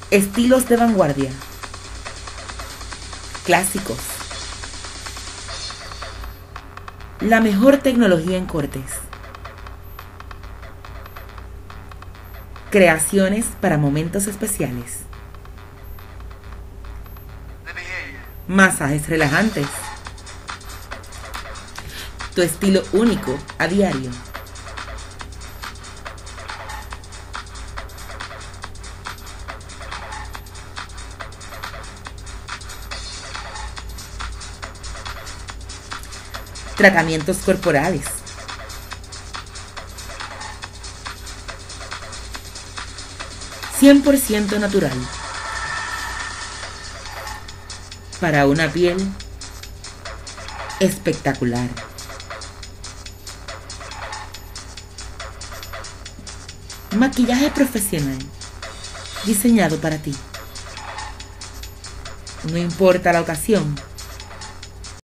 Estilos de vanguardia. Clásicos. La mejor tecnología en cortes. Creaciones para momentos especiales. Masajes relajantes. Tu estilo único a diario. Tratamientos corporales. %100% natural. Para una piel espectacular. Maquillaje profesional diseñado para ti. No importa la ocasión,